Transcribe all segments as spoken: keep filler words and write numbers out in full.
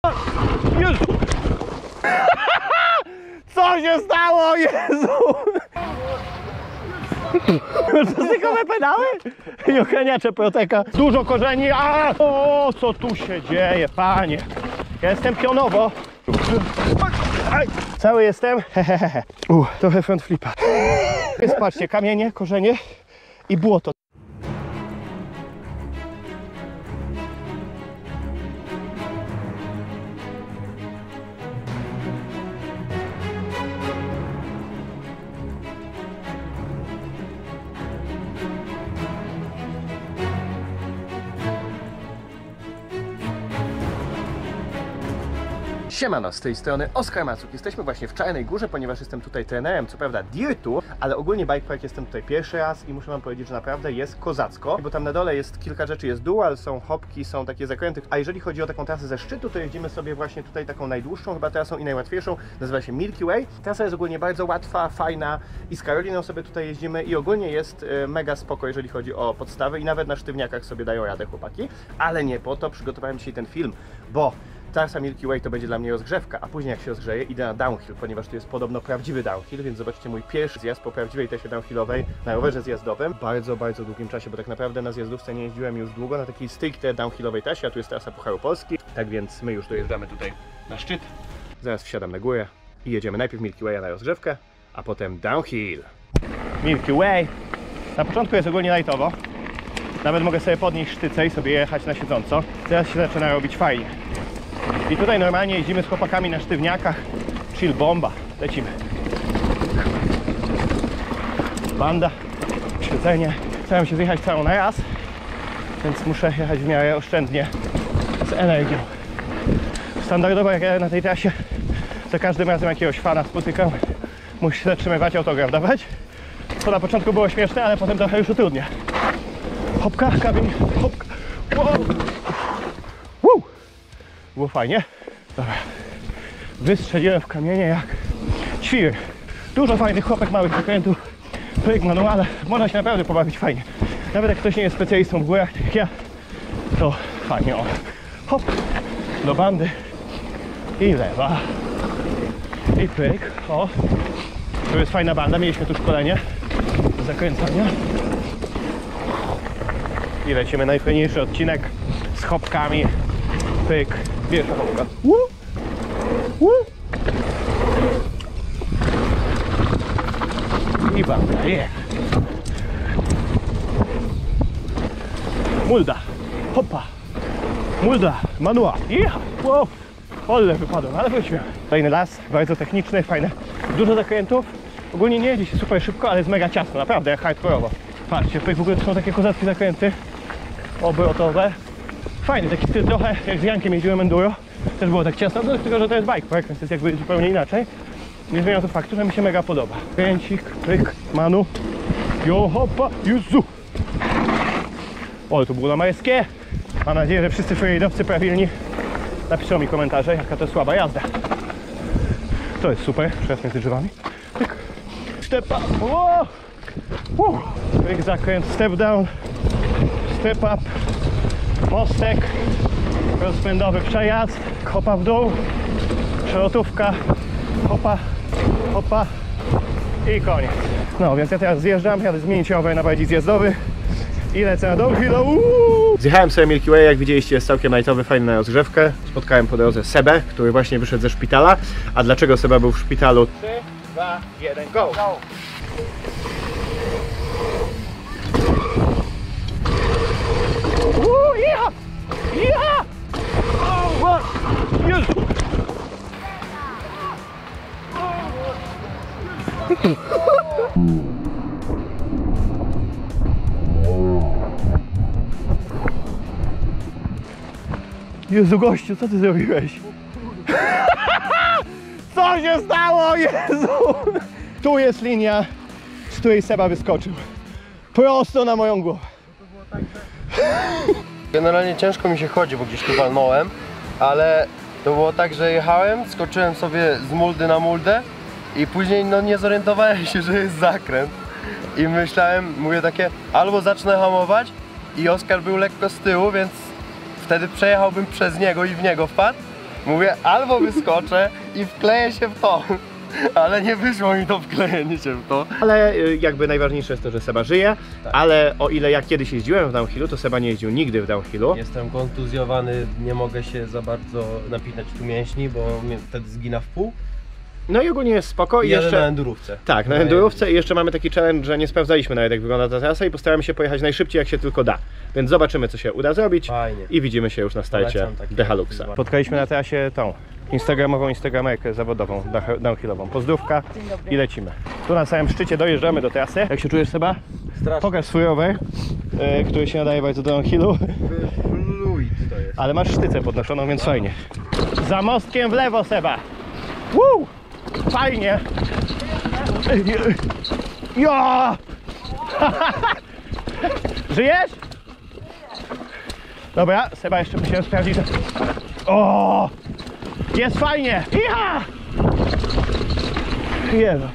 Jezu! Co się stało? Jezu! Dotykowe pedały? I ochraniacze proteka. Dużo korzeni. A! O, co tu się dzieje, panie? Ja jestem pionowo. Aj. Cały jestem. Hehehe. Uh, trochę front flipa. Jest, patrzcie, kamienie, korzenie i błoto. Siemano, z tej strony Oskar Macuk. Jesteśmy właśnie w Czarnej Górze, ponieważ jestem tutaj trenerem, co prawda dirtu, ale ogólnie bike park jestem tutaj pierwszy raz i muszę wam powiedzieć, że naprawdę jest kozacko, bo tam na dole jest kilka rzeczy, jest dual, są hopki, są takie zakręty, a jeżeli chodzi o taką trasę ze szczytu, to jeździmy sobie właśnie tutaj taką najdłuższą chyba trasą i najłatwiejszą, nazywa się Milky Way. Trasa jest ogólnie bardzo łatwa, fajna i z Karoliną sobie tutaj jeździmy i ogólnie jest mega spoko, jeżeli chodzi o podstawy i nawet na sztywniakach sobie dają radę chłopaki, ale nie po to przygotowałem dzisiaj ten film, bo trasa Milky Way to będzie dla mnie rozgrzewka, a później jak się rozgrzeje, idę na downhill, ponieważ tu jest podobno prawdziwy downhill, więc zobaczcie mój pierwszy zjazd po prawdziwej trasie downhillowej na rowerze zjazdowym. Bardzo, bardzo długim czasie, bo tak naprawdę na zjazdówce nie jeździłem już długo na takiej stricte downhillowej trasie, a tu jest trasa Pucharu Polski. Tak więc my już dojeżdżamy tutaj na szczyt. Zaraz wsiadam na górę i jedziemy najpierw Milky Way'a na rozgrzewkę, a potem downhill. Milky Way. Na początku jest ogólnie lightowo. Nawet mogę sobie podnieść sztycę i sobie jechać na siedząco. Teraz się zaczyna robić fajnie. I tutaj normalnie jeździmy z chłopakami na sztywniakach. Chill bomba. Lecimy. Banda, siedzenie. Staram się zjechać całą na raz, więc muszę jechać w miarę oszczędnie z energią. Standardowo jak ja na tej trasie za każdym razem jakiegoś fana spotykam, musi się zatrzymywać, autograf dawać. To na początku było śmieszne, ale potem trochę już utrudnia. Hopka, kamień, hopka. Wow. Woo. Było fajnie. Dobra. Wystrzeliłem w kamienie jak ćwir. Dużo fajnych chłopek, małych zakrętów, pyk, manuale. Można się naprawdę pobawić fajnie. Nawet jak ktoś nie jest specjalistą w górach, tak jak ja, to fajnie. O. Hop, do bandy i lewa. I pyk. O. Tu jest fajna banda, mieliśmy tu szkolenie do zakręcania. I lecimy najfajniejszy odcinek z hopkami. Pyk, pierwsza hopka. Woo! Woo! I banda, yeah. Mulda, hopa, mulda, manual, yeah. Wow. Ole wypadłem, ale wróciłem. Fajny las, bardzo techniczny, fajne, dużo zakrętów. Ogólnie nie jedzie się super szybko, ale jest mega ciasno, naprawdę jak hardkorowo. Patrzcie, tutaj w ogóle są takie kozackie zakręty obrotowe. Fajny, taki styl trochę jak z Jankiem jeździłem enduro. Też było tak ciasno, no, tylko że to jest bike park, więc jest jakby zupełnie inaczej. Nie zmienia to faktu, że mi się mega podoba. Kręcik, pyk, manu. Jo, hopa, Jezu! O, to było lamarskie. Mam nadzieję, że wszyscy freeridowcy prawilni napiszą mi komentarze, jaka to słaba jazda. To jest super, przejazd między drzewami. Pyk, step up, wow! Wow. Pyk, zakręt, step down, step up, mostek, rozpędowy przejazd, hopa w dół, przelotówka, hopa, hopa i koniec. No więc ja teraz zjeżdżam, jadę zmienić rower na bardziej zjazdowy i lecę na downhill. Zjechałem sobie Milky Way, jak widzieliście jest całkiem lightowy, fajny na rozgrzewkę. Spotkałem po drodze Sebę, który właśnie wyszedł ze szpitala. A dlaczego Seba był w szpitalu? trzy, dwa, jeden, go! go. Uuu, jecha! Jecha! O, Jezu! Jezu gościu, co ty zrobiłeś? Co się stało? Jezu! Tu jest linia, z której Seba wyskoczył. Prosto na moją głowę. Generalnie ciężko mi się chodzi, bo gdzieś tu walnąłem, ale to było tak, że jechałem, skoczyłem sobie z muldy na muldę i później no nie zorientowałem się, że jest zakręt. I myślałem, mówię takie, albo zacznę hamować i Oskar był lekko z tyłu, więc wtedy przejechałbym przez niego i w niego wpadł, Mówię, albo wyskoczę i wkleję się w to. Ale nie wyszło mi to wklejenie się w to. Ale y, jakby najważniejsze jest to, że Seba żyje, Tak. ale o ile ja kiedyś jeździłem w downhillu, to Seba nie jeździł nigdy w downhillu. Jestem kontuzjowany, nie mogę się za bardzo napinać tu mięśni, bo mnie wtedy zgina w pół. No i ogólnie jest spoko i I jeszcze na jeszcze... endurówce. Tak, na No endurówce i jeszcze mamy taki challenge, że nie sprawdzaliśmy nawet jak wygląda ta trasa i postaramy się pojechać najszybciej jak się tylko da. Więc zobaczymy co się uda zrobić Fajnie. i widzimy się już na starcie Polecam takie Dehaluxa. wyzwanie. Spotkaliśmy na trasie tą instagramową instagramerkę zawodową, dach- downhillową. Pozdrówka i lecimy. Tu na samym szczycie dojeżdżamy do trasy. Jak się czujesz, Seba? Strasznie. Pokaż swój rower, e, który się nadaje bardzo do downhillu. Fluid to jest. Ale masz sztycę podnoszoną, więc fajnie. Za mostkiem w lewo, Seba. Woo! Fajnie. Ja! Żyjesz? Dobra, Seba jeszcze musimy sprawdzić. O! Jest fajnie! Ja! Jezu.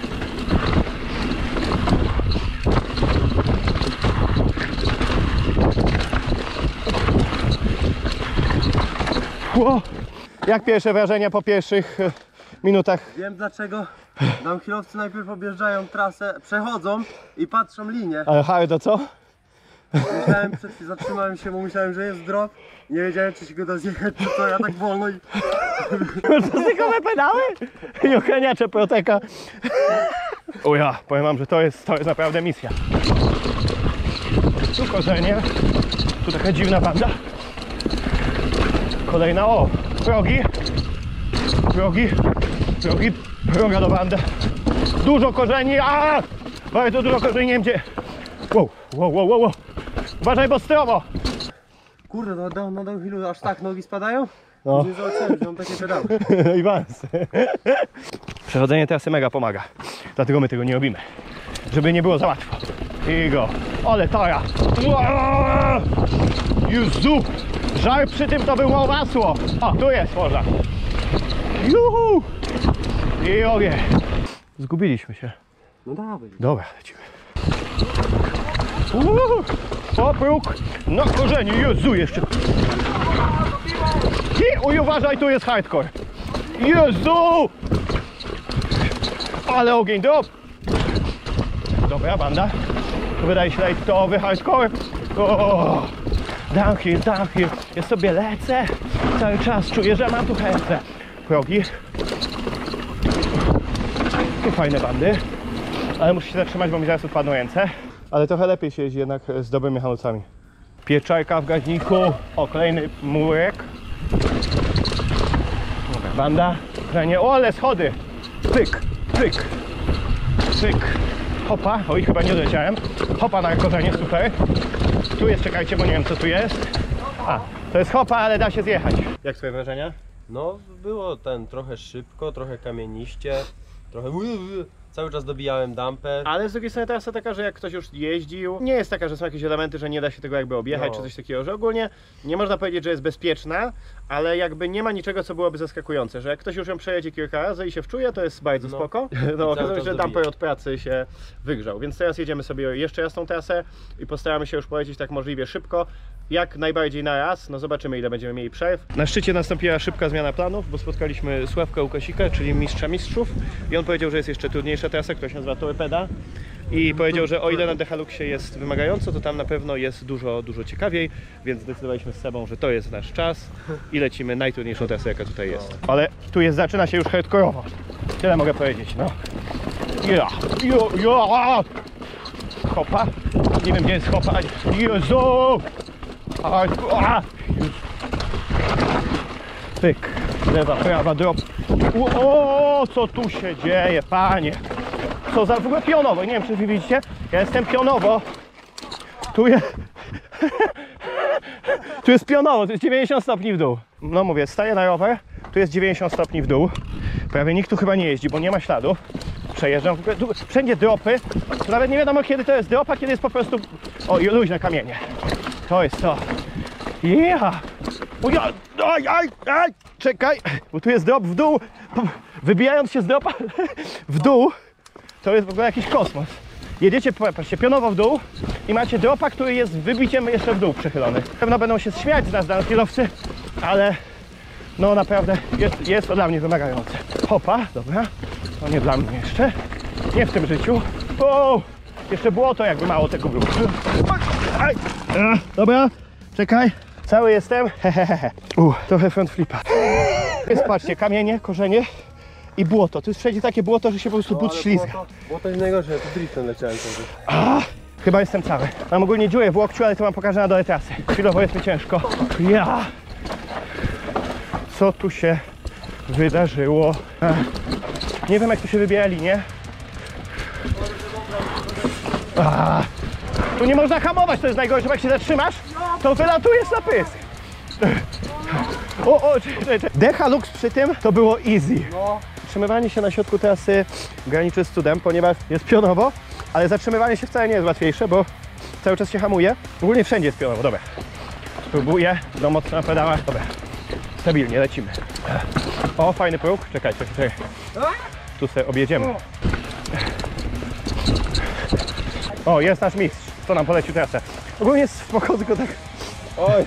Ło! Jak pierwsze wrażenia po pierwszych e, minutach? Wiem dlaczego downhillowcy najpierw objeżdżają trasę, przechodzą i patrzą linię. Ale Hardo, co? Myślałem, przed chwilą zatrzymałem się, bo myślałem, że jest drop. Nie wiedziałem, czy się go da zjechać, czy co, ja tak wolno i... Motocykowe pedały? I ochraniacze proteka. O ja, powiem wam, że to jest, to jest naprawdę misja. Tu korzenie, tu taka dziwna banda. Kolejna, o, progi, progi, progi, proga do bandy. Dużo korzeni, a bardzo dużo korzeni, nie wiem gdzie. Wow, wow, wow, wow, wow. Uważaj, bo stromo. Kurde, na, na, na downhillu aż tak nogi spadają? No. Nie zobaczyłem, że mam takie pedały. No i wans. Przechodzenie trasy mega pomaga. Dlatego my tego nie robimy. Żeby nie było za łatwo. I go. Ole tora. Uaa! Jezu! Żar przy tym to było masło. O, tu jest morza. Juhu! I ogień. Zgubiliśmy się. No dawaj. Dobra, lecimy. Uuu, popróg na korzeniu, Jezu, jeszcze. I uj, uważaj, tu jest hardcore. Jezu! Ale ogień, drop. Dobra, banda. Wydaje się lightowy hardcore. O, downhill, downhill. Ja sobie lecę. Cały czas czuję, że mam tu chętę. Progi. Tu fajne bandy. Ale muszę się zatrzymać, bo mi zaraz odpadną ręce. Ale trochę lepiej się jeździ jednak z dobrymi hamulcami. Pieczarka w gaźniku. O, kolejny murek. Dobra, banda. Kranie. O, ale schody. Pyk, pyk, pyk. Hopa. Oj, chyba nie doleciałem. Hopa na korzenie, super. Tu jest, czekajcie, bo nie wiem co tu jest. A, to jest hopa, ale da się zjechać. Jak twoje wrażenia? No, było ten trochę szybko, trochę kamieniście, trochę... Cały czas dobijałem dampę. Ale z drugiej strony trasa taka, że jak ktoś już jeździł, nie jest taka, że są jakieś elementy, że nie da się tego jakby objechać, No. czy coś takiego, że ogólnie nie można powiedzieć, że jest bezpieczna, ale jakby nie ma niczego, co byłoby zaskakujące, że jak ktoś już ją przejedzie kilka razy i się wczuje, to jest bardzo No. spoko. I No cały okazuje się, czas że dobija. damper od pracy się wygrzał, więc teraz jedziemy sobie jeszcze raz tą trasę i postaramy się już polecieć tak możliwie szybko, jak najbardziej na raz, no zobaczymy ile będziemy mieli przerw. Na szczycie nastąpiła szybka zmiana planów, bo spotkaliśmy Sławka Łukasika, czyli mistrza mistrzów i on powiedział, że jest jeszcze trudniejsza trasa, która się nazywa Torpeda i powiedział, że o ile na Dehaluxie jest wymagająco, to tam na pewno jest dużo, dużo ciekawiej, więc zdecydowaliśmy z Sebą, że to jest nasz czas i lecimy najtrudniejszą trasę, jaka tutaj jest. Ale tu jest, zaczyna się już hardkorowo, tyle mogę powiedzieć, no. Ja, ja, ja. Hopa, nie wiem gdzie jest hopa, Jezu! A, a. Pyk, lewa, prawa, drop. O, co tu się dzieje, panie? Co za w ogóle pionowo, nie wiem czy wy widzicie, ja jestem pionowo. Tu jest... Tu jest pionowo, to jest dziewięćdziesiąt stopni w dół. No mówię, staję na rower, tu jest dziewięćdziesiąt stopni w dół. Prawie nikt tu chyba nie jeździ, bo nie ma śladów. Przejeżdżam, w ogóle, tu, wszędzie dropy. To nawet nie wiadomo kiedy to jest drop, a kiedy jest po prostu... O, i luźne kamienie. To jest to. Yeah! O, ja, aj, aj, aj, czekaj, bo tu jest drop w dół. Wybijając się z dropa w dół, to jest w ogóle jakiś kosmos. Jedziecie, patrzcie, pionowo w dół i macie dropa, który jest wybiciem jeszcze w dół przechylony. Pewno będą się śmiać z nas downhillowcy, ale No naprawdę jest, jest to dla mnie wymagające. Hopa, dobra. To nie dla mnie jeszcze. Nie w tym życiu. O! Jeszcze błoto, jakby mało tego było. Aj. A, dobra, czekaj. Cały jestem. Hehehe. Uh, trochę front flipa. Jest, patrzcie, kamienie, korzenie i błoto. To jest wszędzie takie błoto, że się po prostu but ślizga. Bo to jest najgorsze, ja tu driftem leciałem wtedy. A, chyba jestem cały. Mam ogólnie dziurę w łokciu, ale to wam pokażę na dole trasy. Chwilowo jest mi ciężko. Ja! Co tu się wydarzyło? Ach. Nie wiem, jak tu się wybiera linię. A, tu nie można hamować, to jest najgorsze, bo jak się zatrzymasz, to wylatujesz na pysk. O, o, czekaj, czekaj. Dechalux przy tym to było easy. Zatrzymywanie się na środku trasy graniczy z cudem, ponieważ jest pionowo, ale zatrzymywanie się wcale nie jest łatwiejsze, bo cały czas się hamuje. Ogólnie wszędzie jest pionowo, dobra. Spróbuję, do mocno na pedałach, dobra. Stabilnie, lecimy. O, fajny próg. Czekaj, czekaj, czekaj. Tu sobie objedziemy. O, jest nasz mistrz. Co nam polecił trasę? Ogólnie jest spoko, tylko tak... Oj,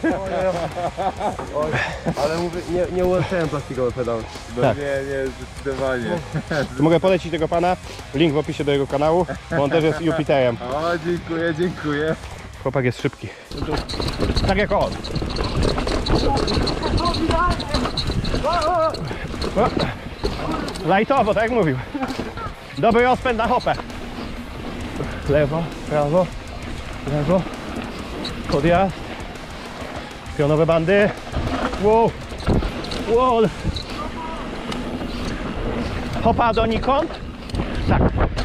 oj, ale mówię, nie, nie ułatwiałem plastikowe pedały. No Tak. nie, nie, zdecydowanie. Mogę polecić tego pana, link w opisie do jego kanału, bo on też jest Jupiterem. O, dziękuję, dziękuję. Chłopak jest szybki. Tak jak on. Lajtowo, tak jak mówił. Dobry rozpęd na hopę. Lewo, prawo, lewo. Podjazd. Pionowe bandy. Wow. Wow. Hopa donikąd. Tak.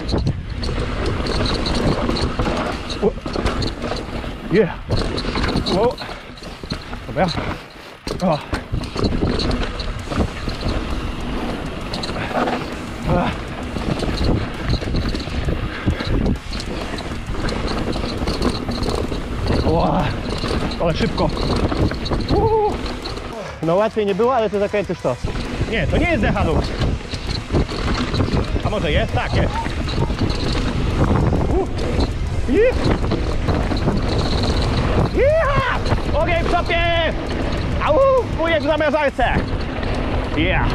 Wow. Yeah. Wow. Dobra. O. A. Wow. Ale szybko. Uuu. No łatwiej nie było, ale to zakręty sztos. Nie, to nie jest Dechalux. A może jest? Tak, jest. Uh. Yeah. Yeah. Ogień w topie! Au! Wujek w zamrażarce! Yeah.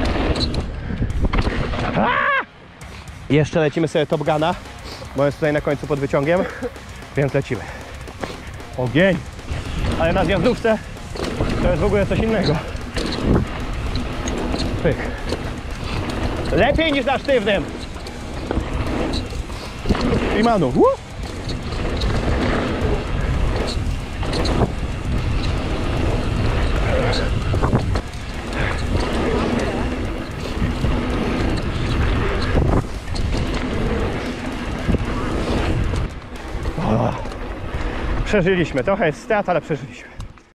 A! Jeszcze lecimy sobie Top Guna, bo jest tutaj na końcu pod wyciągiem, więc lecimy. Ogień! Ale na zjazdówce to jest w ogóle coś innego. Pyk. Lepiej niż na sztywnym. I manu. Uh! Przeżyliśmy. Trochę jest strat, ale przeżyliśmy.